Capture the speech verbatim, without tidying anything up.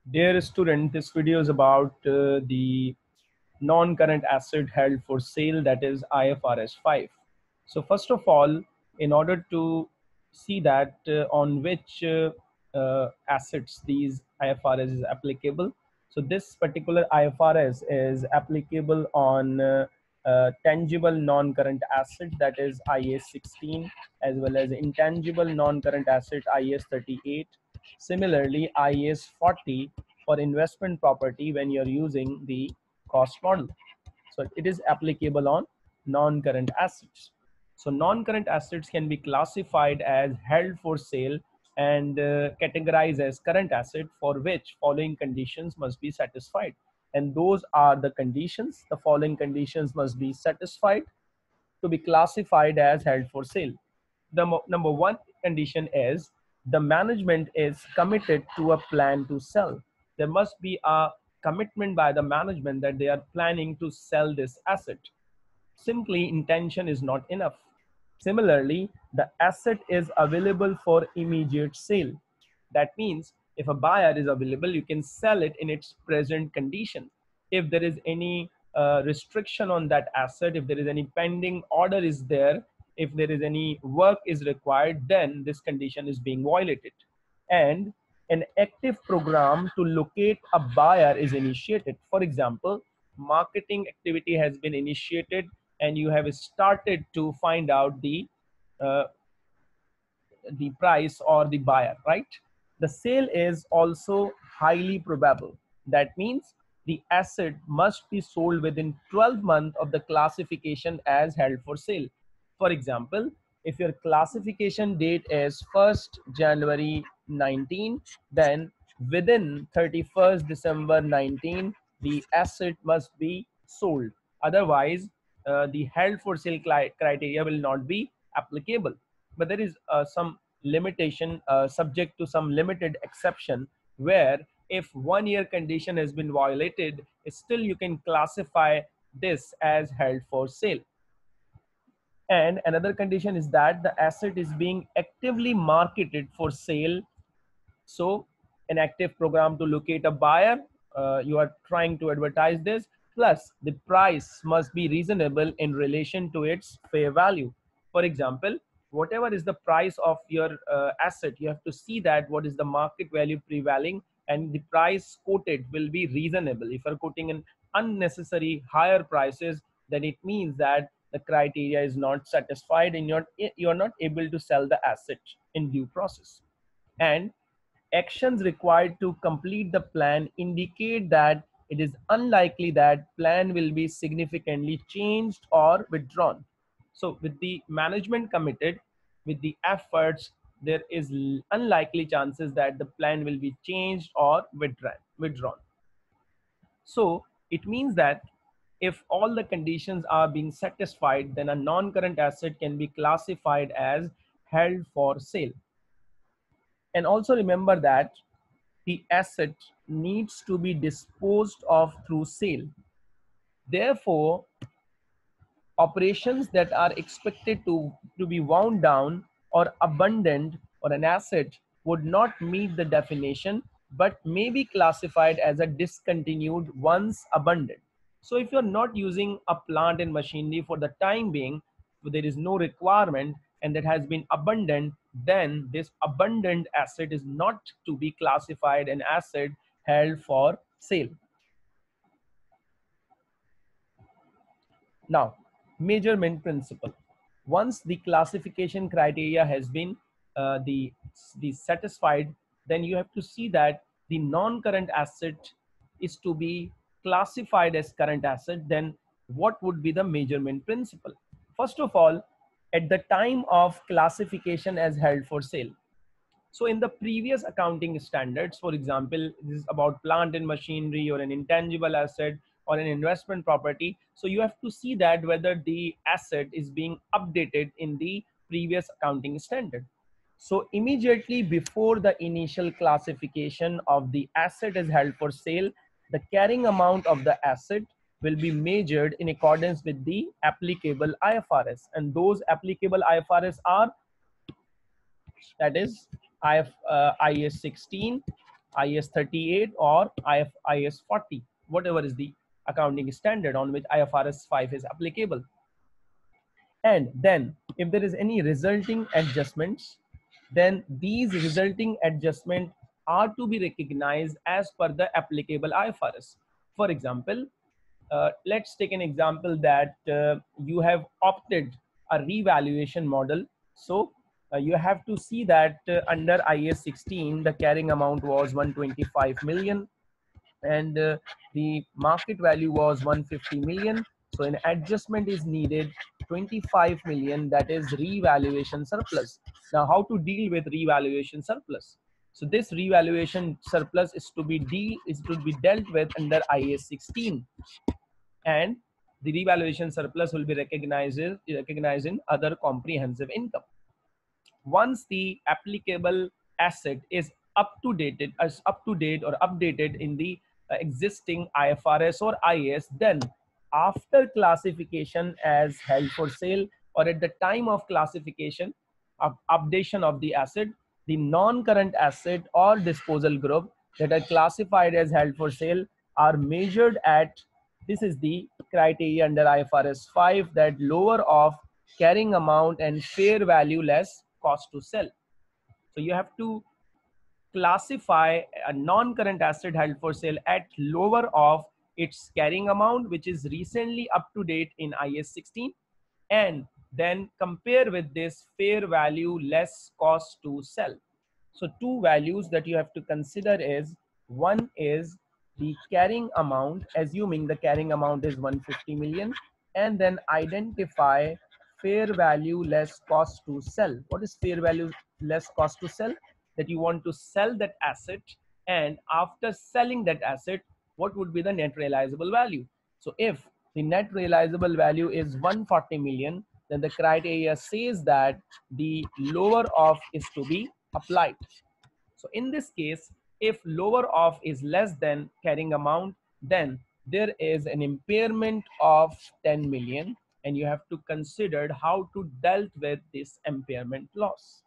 Dear student, this video is about uh, the non-current asset held for sale, that is I F R S five. So first of all, in order to see that uh, on which uh, uh, assets these I F R S is applicable, so this particular I F R S is applicable on uh, uh, tangible non-current asset, that is I A S sixteen, as well as intangible non-current asset I A S thirty-eight. Similarly, I A S forty for investment property when you're using the cost model. So it is applicable on non-current assets. So non-current assets can be classified as held for sale and uh, categorized as current asset, for which following conditions must be satisfied. And those are the conditions. The following conditions must be satisfied to be classified as held for sale. The number one condition is the management is committed to a plan to sell. There must be a commitment by the management that they are planning to sell this asset. Simply intention is not enough. Similarly, the asset is available for immediate sale. That means if a buyer is available, you can sell it in its present condition. If there is any uh, restriction on that asset, if there is any pending order is there, if there is any work is required, then this condition is being violated. And an active program to locate a buyer is initiated. For example, marketing activity has been initiated and you have started to find out the uh, the price or the buyer, right? The sale is also highly probable. That means the asset must be sold within twelve months of the classification as held for sale. For example, if your classification date is first January nineteen, then within thirty-first December nineteen, the asset must be sold. Otherwise, uh, the held for sale criteria will not be applicable. But there is uh, some limitation uh, subject to some limited exception, where if one year condition has been violated, still you can classify this as held for sale. And another condition is that the asset is being actively marketed for sale. So an active program to locate a buyer, uh, you are trying to advertise this, plus the price must be reasonable in relation to its fair value. For example, whatever is the price of your uh, asset, you have to see that what is the market value prevailing, and the price quoted will be reasonable. If you're quoting an unnecessary higher prices, then it means that the criteria is not satisfied and you're, you're not able to sell the asset in due process. And actions required to complete the plan indicate that it is unlikely that plan will be significantly changed or withdrawn. So with the management committed, with the efforts, there is unlikely chances that the plan will be changed or withdrawn. withdrawn. So it means that if all the conditions are being satisfied, then a non-current asset can be classified as held for sale. And also remember that the asset needs to be disposed of through sale. Therefore, operations that are expected to, to be wound down or abandoned or an asset would not meet the definition, but may be classified as a discontinued once abandoned. So if you're not using a plant and machinery for the time being, there is no requirement and that has been abandoned, then this abandoned asset is not to be classified an asset held for sale. Now, measurement principle. Once the classification criteria has been uh, the, the satisfied, then you have to see that the non-current asset is to be classified as current asset. Then what would be the measurement principle? First of all, at the time of classification as held for sale. So in the previous accounting standards, for example, this is about plant and machinery or an intangible asset or an investment property. So you have to see that whether the asset is being updated in the previous accounting standard. So immediately before the initial classification of the asset is held for sale, the carrying amount of the asset will be measured in accordance with the applicable I F R S. And those applicable I F R S are, that is I F, uh, I A S sixteen, I A S thirty-eight or I F I S forty, whatever is the accounting standard on which I F R S five is applicable. And then if there is any resulting adjustments, then these resulting adjustments are to be recognized as per the applicable I F R S. For example, uh, let's take an example that uh, you have opted a revaluation model. So uh, you have to see that uh, under I A S sixteen, the carrying amount was one hundred twenty-five million and uh, the market value was one hundred fifty million. So an adjustment is needed twenty-five million, that is revaluation surplus. Now how to deal with revaluation surplus? So this revaluation surplus is to be deal is to be dealt with under I A S sixteen, and the revaluation surplus will be recognized recognized in other comprehensive income. Once the applicable asset is up to date as up to date or updated in the uh, existing I F R S or I A S, then after classification as held for sale or at the time of classification of updation of the asset, the non-current asset or disposal group that are classified as held for sale are measured at, this is the criteria under I F R S five, that lower of carrying amount and fair value less cost to sell. So you have to classify a non-current asset held for sale at lower of its carrying amount, which is recently up to date in I A S sixteen, and then compare with this fair value less cost to sell. So two values that you have to consider is, one is the carrying amount, assuming the carrying amount is one hundred fifty million, and then identify fair value less cost to sell. What is fair value less cost to sell? That you want to sell that asset, and after selling that asset, what would be the net realizable value? So if the net realizable value is one hundred forty million, then the criteria says that the lower of is to be applied. So in this case, if lower of is less than carrying amount, then there is an impairment of ten million, and you have to consider how to dealt with this impairment loss.